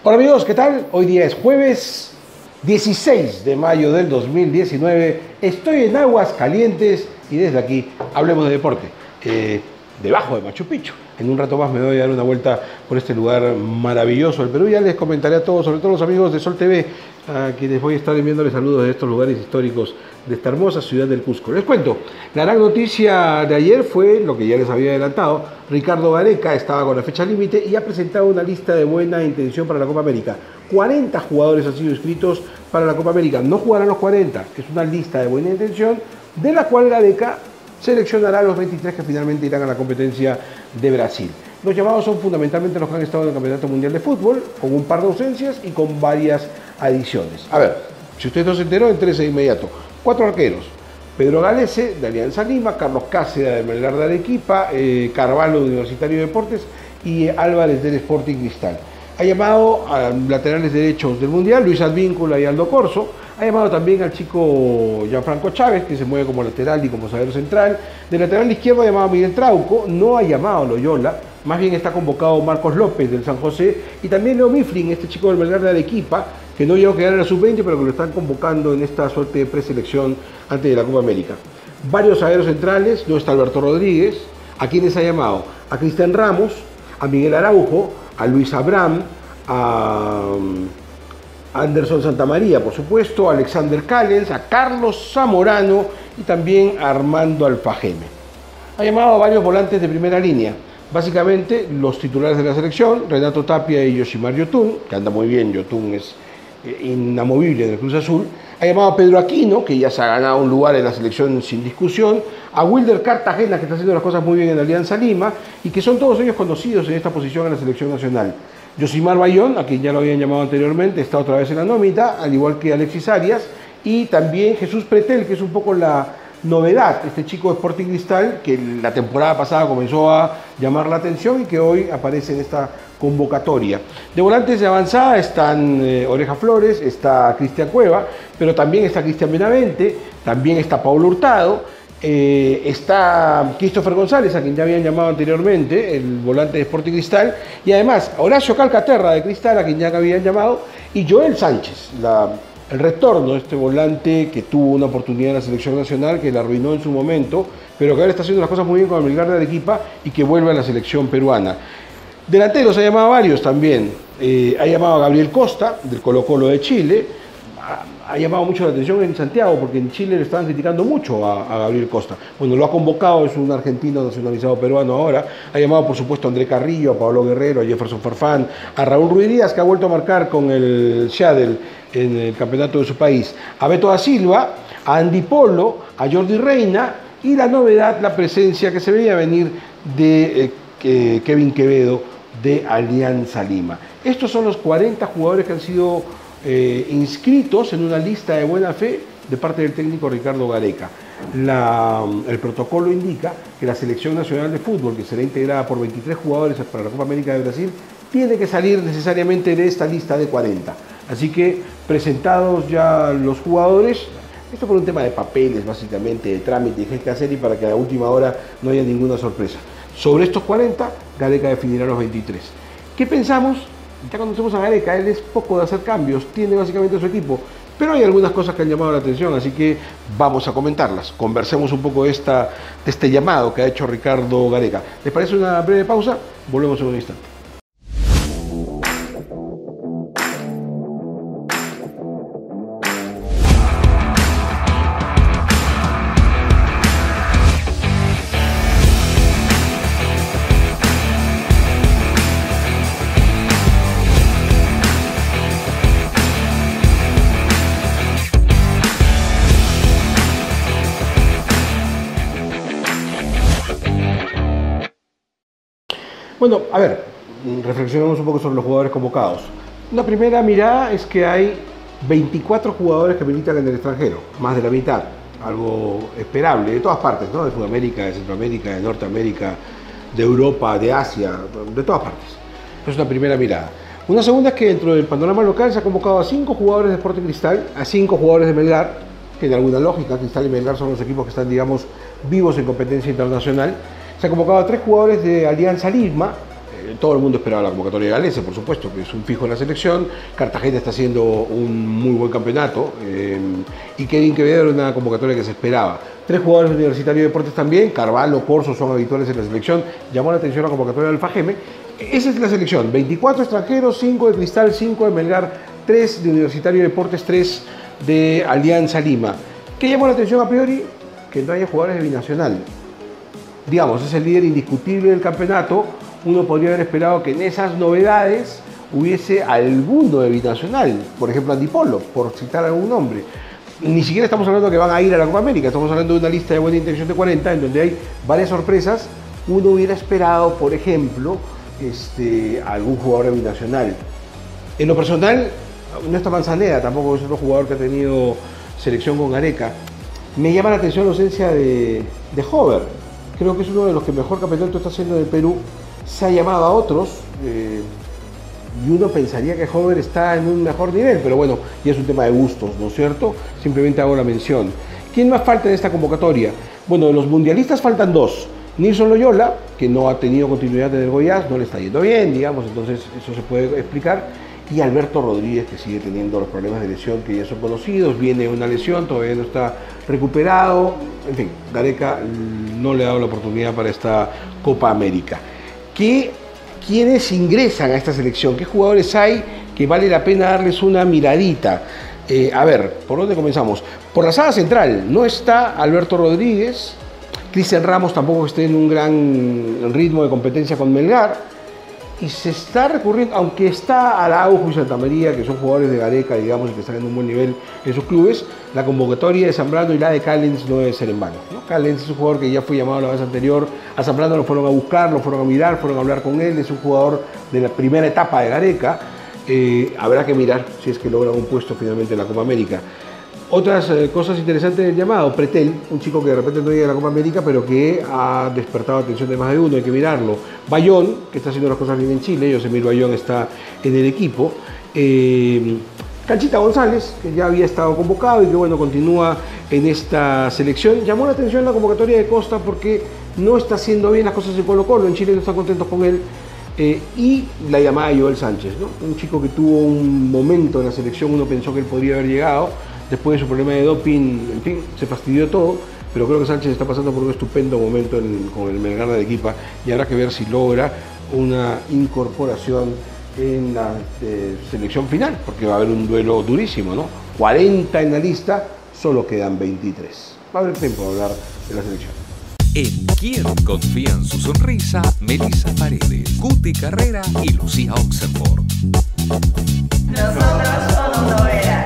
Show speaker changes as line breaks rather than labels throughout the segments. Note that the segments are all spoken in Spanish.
Hola amigos, ¿qué tal? Hoy día es jueves 16 de mayo del 2019. Estoy en Aguas Calientes y desde aquí hablemos de deporte. Debajo de Machu Picchu. En un rato más me voy a dar una vuelta por este lugar maravilloso del Perú. Ya les comentaré a todos, sobre todo los amigos de Sol TV, a quienes voy a estar enviándoles saludos de estos lugares históricos de esta hermosa ciudad del Cusco. Les cuento, la gran noticia de ayer fue lo que ya les había adelantado. Ricardo Gareca estaba con la fecha límite y ha presentado una lista de buena intención para la Copa América. 40 jugadores han sido inscritos para la Copa América. No jugarán los 40, es una lista de buena intención de la cual Gareca seleccionará a los 23 que finalmente irán a la competencia de Brasil. Los llamados son fundamentalmente los que han estado en el Campeonato Mundial de Fútbol, con un par de ausencias y con varias adiciones. A ver, si usted no se enteró, entrese de inmediato. 4 arqueros: Pedro Galese, de Alianza Lima; Carlos Cáceres, de Melgar de Arequipa; Carvalho, de Universitario de Deportes; y Álvarez, del Sporting Cristal. Ha llamado a laterales derechos del Mundial, Luis Advíncula y Aldo Corso. Ha llamado también al chico Gianfranco Chávez, que se mueve como lateral y como zaguero central. De lateral izquierdo ha llamado a Miguel Trauco, no ha llamado a Loyola, más bien está convocado Marcos López del San José, y también Leo Mifflin, este chico del Melgar de Arequipa, que no llegó a quedar en la sub-20, pero que lo están convocando en esta suerte de preselección antes de la Copa América. Varios zagueros centrales, no está Alberto Rodríguez, a quienes ha llamado: a Cristian Ramos, a Miguel Araujo, a Luis Abraham, a Anderson Santamaría, por supuesto, a Alexander Callens, a Carlos Zamorano y también a Armando Alfajeme. Ha llamado a varios volantes de primera línea, básicamente los titulares de la selección, Renato Tapia y Yoshimar Yotun, que anda muy bien. Yotun es inamovible en el Cruz Azul. Ha llamado a Pedro Aquino, que ya se ha ganado un lugar en la selección sin discusión, a Wilder Cartagena, que está haciendo las cosas muy bien en Alianza Lima, y que son todos ellos conocidos en esta posición en la selección nacional. Yosimar Bayón, a quien ya lo habían llamado anteriormente, está otra vez en la nómina, al igual que Alexis Arias, y también Jesús Pretel, que es un poco la novedad, este chico de Sporting Cristal, que la temporada pasada comenzó a llamar la atención y que hoy aparece en esta convocatoria. De volantes de avanzada están Oreja Flores, está Cristian Cueva, pero también está Cristian Benavente, también está Paulo Hurtado, está Christopher González, a quien ya habían llamado anteriormente, el volante de Sporting Cristal, y además Horacio Calcaterra, de Cristal, a quien ya habían llamado, y Joel Sánchez, el retorno de este volante que tuvo una oportunidad en la selección nacional, que la arruinó en su momento, pero que ahora está haciendo las cosas muy bien con el Melgar de Arequipa y que vuelve a la selección peruana. Delanteros ha llamado a varios también. Ha llamado a Gabriel Costa, del Colo-Colo de Chile. Ha llamado mucho la atención en Santiago, porque en Chile le estaban criticando mucho a Gabriel Costa. Bueno, lo ha convocado, es un argentino nacionalizado peruano ahora. Ha llamado, por supuesto, a André Carrillo, a Pablo Guerrero, a Jefferson Farfán, a Raúl Ruiz Díaz, que ha vuelto a marcar con el Seattle en el campeonato de su país, a Beto da Silva, a Andy Polo, a Jordi Reina, y la novedad, la presencia que se veía venir de Kevin Quevedo, de Alianza Lima. Estos son los 40 jugadores que han sido inscritos en una lista de buena fe de parte del técnico Ricardo Gareca. El protocolo indica que la selección nacional de fútbol, que será integrada por 23 jugadores para la Copa América de Brasil, tiene que salir necesariamente de esta lista de 40. Así que, presentados ya los jugadores, esto por un tema de papeles, básicamente, de trámite, y que hay que hacer, y para que a la última hora no haya ninguna sorpresa. Sobre estos 40, Gareca definirá los 23. ¿Qué pensamos? Ya conocemos a Gareca, él es poco de hacer cambios, tiene básicamente su equipo, pero hay algunas cosas que han llamado la atención, así que vamos a comentarlas. Conversemos un poco de este llamado que ha hecho Ricardo Gareca. ¿Les parece una breve pausa? Volvemos en un instante. Bueno, a ver, reflexionemos un poco sobre los jugadores convocados. Una primera mirada es que hay 24 jugadores que militan en el extranjero, más de la mitad, algo esperable, de todas partes, ¿no? De Sudamérica, de Centroamérica, de Norteamérica, de Europa, de Asia, de todas partes. Esa es una primera mirada. Una segunda es que dentro del panorama local se ha convocado a 5 jugadores de Sporting Cristal, a 5 jugadores de Melgar. Tiene alguna lógica, Cristal y Melgar son los equipos que están, digamos, vivos en competencia internacional. Se ha convocado a 3 jugadores de Alianza Lima, Todo el mundo esperaba la convocatoria de Galese, por supuesto, que es un fijo en la selección. Cartagena está haciendo un muy buen campeonato y Kevin Quevedo era una convocatoria que se esperaba. 3 jugadores de Universitario de Deportes también, Carvalho, Corso son habituales en la selección. Llamó la atención la convocatoria del Alfa Geme. Esa es la selección, 24 extranjeros, 5 de Cristal, 5 de Melgar, 3 de Universitario de Deportes, 3 de Alianza Lima. ¿Qué llamó la atención a priori? Que no haya jugadores de Binacional. Digamos, es el líder indiscutible del campeonato. Uno podría haber esperado que en esas novedades hubiese alguno de Binacional, por ejemplo Antipolo, por citar algún nombre. Ni siquiera estamos hablando que van a ir a la Copa América, estamos hablando de una lista de buena intención de 40, en donde hay varias sorpresas. Uno hubiera esperado, por ejemplo, algún jugador de Binacional. En lo personal, no está Manzaneda, tampoco es otro jugador que ha tenido selección con Gareca. Me llama la atención la ausencia de Hover. Creo que es uno de los que mejor campeonato está haciendo en el Perú. Se ha llamado a otros y uno pensaría que Hover está en un mejor nivel, pero bueno, ya es un tema de gustos, ¿no es cierto? Simplemente hago la mención. ¿Quién más falta en esta convocatoria? Bueno, de los mundialistas faltan 2. Nilson Loyola, que no ha tenido continuidad en el Goiás, no le está yendo bien, digamos, entonces eso se puede explicar. Y Alberto Rodríguez, que sigue teniendo los problemas de lesión que ya son conocidos, viene una lesión, todavía no está recuperado. En fin, Gareca no le ha dado la oportunidad para esta Copa América. ¿Quiénes ingresan a esta selección? ¿Qué jugadores hay que vale la pena darles una miradita? A ver, ¿por dónde comenzamos? Por la saga central, no está Alberto Rodríguez, Cristian Ramos tampoco está en un gran ritmo de competencia con Melgar, y se está recurriendo, aunque está Araujo y Santa María, que son jugadores de Gareca, digamos, y que están en un buen nivel en sus clubes, la convocatoria de Zambrano y la de Callens no debe ser en vano, ¿no? Callens es un jugador que ya fue llamado la vez anterior, a Zambrano lo fueron a buscar, lo fueron a mirar, fueron a hablar con él, es un jugador de la primera etapa de Gareca, habrá que mirar si es que logran un puesto finalmente en la Copa América. Otras cosas interesantes del llamado, Pretel, un chico que de repente no llega a la Copa América, pero que ha despertado atención de más de uno, hay que mirarlo. Bayón, que está haciendo las cosas bien en Chile, Yosemir Bayón está en el equipo. Canchita González, que ya había estado convocado y que bueno, continúa en esta selección. Llamó la atención la convocatoria de Costa porque no está haciendo bien las cosas en Colo-Colo, en Chile no están contentos con él. Y la llamada de Joel Sánchez, ¿no? Un chico que tuvo un momento en la selección, uno pensó que él podría haber llegado. Después de su problema de doping, en fin, se fastidió todo, pero creo que Sánchez está pasando por un estupendo momento con el Melgar de Arequipa y habrá que ver si logra una incorporación en la selección final, porque va a haber un duelo durísimo, ¿no? 40 en la lista, solo quedan 23. Va a haber tiempo de hablar de la selección.
En quien confía en su sonrisa, Melissa Paredes, Guti Carrera y Lucía Oxenford.
Nosotros somos Novelas.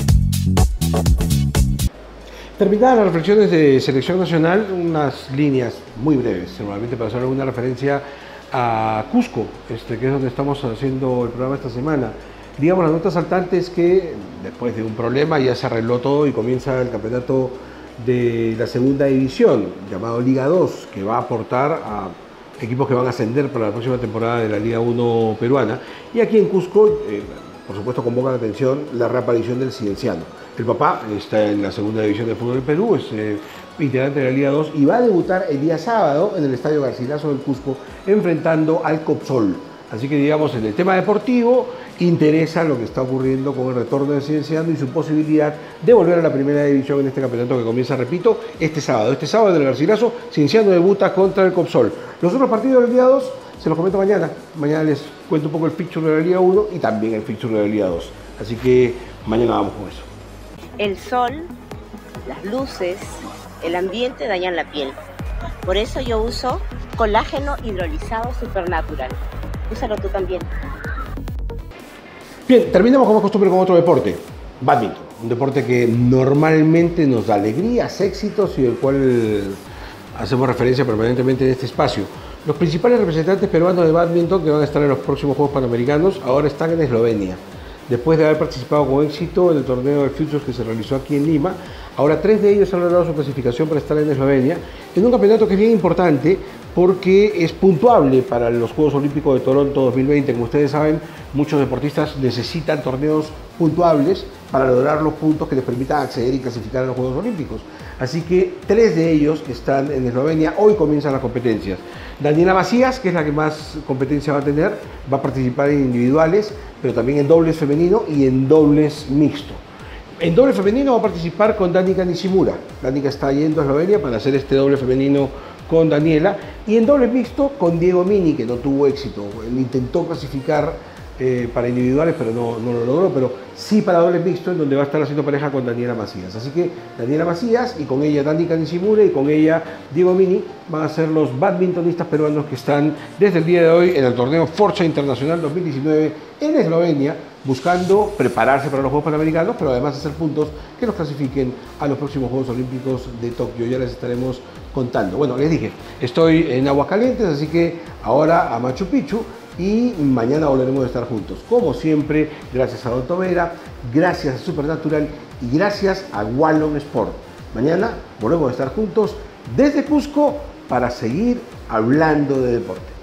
Terminadas las reflexiones de selección nacional, unas líneas muy breves, normalmente para hacer alguna referencia a Cusco, que es donde estamos haciendo el programa esta semana. Digamos, las notas saltantes que después de un problema ya se arregló todo y comienza el campeonato de la segunda división, llamado Liga 2, que va a aportar a equipos que van a ascender para la próxima temporada de la Liga 1 peruana. Y aquí en Cusco, por supuesto, convoca la atención la reaparición del Cienciano. El papá está en la segunda división de fútbol del Perú, es integrante de la Liga 2 y va a debutar el día sábado en el Estadio Garcilaso del Cusco enfrentando al Copsol. Así que digamos, en el tema deportivo interesa lo que está ocurriendo con el retorno del Cienciano y su posibilidad de volver a la primera división en este campeonato que comienza, repito, este sábado. Este sábado en el Garcilaso, Cienciano debuta contra el Copsol. Los otros partidos de la Liga 2 se los comento mañana. Mañana les cuento un poco el fixture de la Liga 1 y también el fixture de la Liga 2. Así que mañana vamos con eso.
El sol, las luces, el ambiente dañan la piel. Por eso yo uso colágeno hidrolizado Supernatural. Úsalo tú también.
Bien, terminamos como costumbre con otro deporte, bádminton. Un deporte que normalmente nos da alegrías, éxitos y del cual hacemos referencia permanentemente en este espacio. Los principales representantes peruanos de bádminton que van a estar en los próximos Juegos Panamericanos ahora están en Eslovenia. Después de haber participado con éxito en el torneo de Futures que se realizó aquí en Lima, ahora 3 de ellos han logrado su clasificación para estar en Eslovenia, en un campeonato que es bien importante porque es puntuable para los Juegos Olímpicos de Toronto 2020. Como ustedes saben, muchos deportistas necesitan torneos puntuables para lograr los puntos que les permitan acceder y clasificar a los Juegos Olímpicos. Así que 3 de ellos están en Eslovenia. Hoy comienzan las competencias. Daniela Macías, que es la que más competencia va a tener, va a participar en individuales, pero también en dobles femenino y en dobles mixto. En doble femenino va a participar con Danica Nishimura. Danica está yendo a Eslovenia para hacer este doble femenino con Daniela. Y en doble mixto con Diego Mini, que no tuvo éxito. Él intentó clasificar para individuales, pero no lo logró. Pero sí para doble mixto, en donde va a estar haciendo pareja con Daniela Macías. Así que Daniela Macías y con ella Danica Nishimura y con ella Diego Mini van a ser los badmintonistas peruanos que están desde el día de hoy en el torneo Forza Internacional 2019 en Eslovenia, buscando prepararse para los Juegos Panamericanos, pero además hacer puntos que los clasifiquen a los próximos Juegos Olímpicos de Tokio. Ya les estaremos contando. Bueno, les dije, estoy en Aguascalientes, así que ahora a Machu Picchu y mañana volveremos a estar juntos. Como siempre, gracias a Don Tomera, gracias a Supernatural y gracias a Wallon Sport. Mañana volvemos a estar juntos desde Cusco para seguir hablando de deporte.